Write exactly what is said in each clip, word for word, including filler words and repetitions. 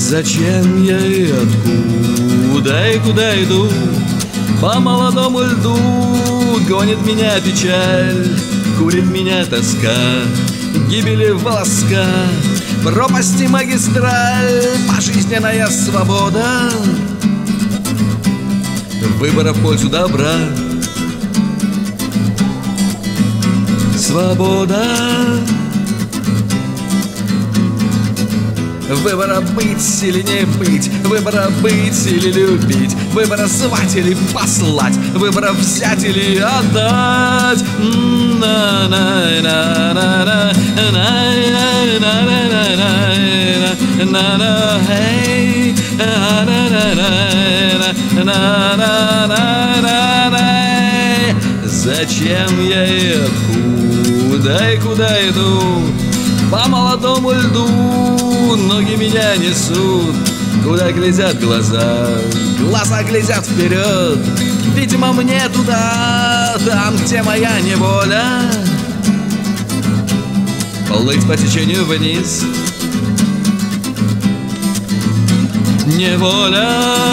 Зачем я и откуда и куда иду? По молодому льду гонит меня печаль, курит меня тоска, гибели волоска, пропасти магистраль, пожизненная свобода, выбора в пользу добра. Свобода выбора быть или не быть, выбора быть или любить, выбора звать или послать, выбора взять или отдать. Зачем я и откуда и куда иду? По молодому льду ноги меня несут. Куда глядят глаза? Глаза глядят вперед. Видимо, мне туда, там, где моя неволя. Плыть по течению вниз. Неволя.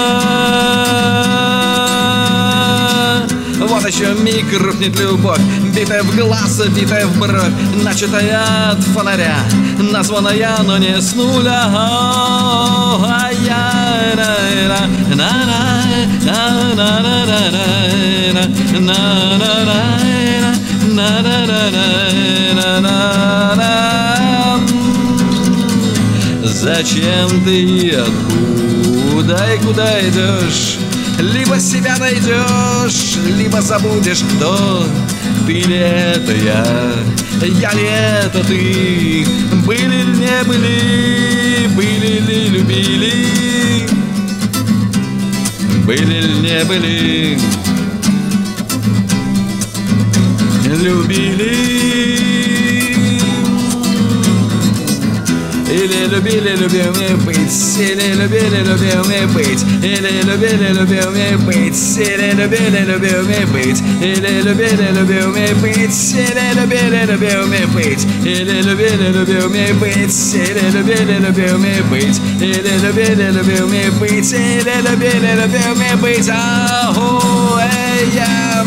Вот еще миг рухнет любовь, битая в глаз, битая в бровь, начатая от фонаря, названная, но не с нуля. Зачем ты и откуда и куда идешь? Либо себя найдешь, либо забудешь, кто ты ли это я, я ли это ты, были ли не были, были ли любили, были ли не были, любили. Или любили, любимые быть, или любили, любимые быть, или любили, любимые быть, или любили, любимые быть, или любили, любимые быть, или любили, любимые быть, или любили, любимые быть, или любили, любимые быть, или любили, любимые быть, или любили, любимые быть. Ау, эй, я.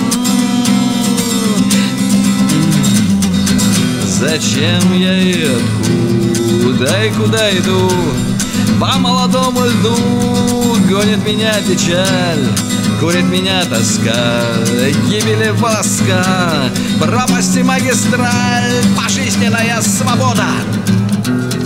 Зачем я и откуда и куда иду? По молодому льду гонит меня печаль, курит меня тоска, гибели волоска, пропасти магистраль, пожизненная свобода.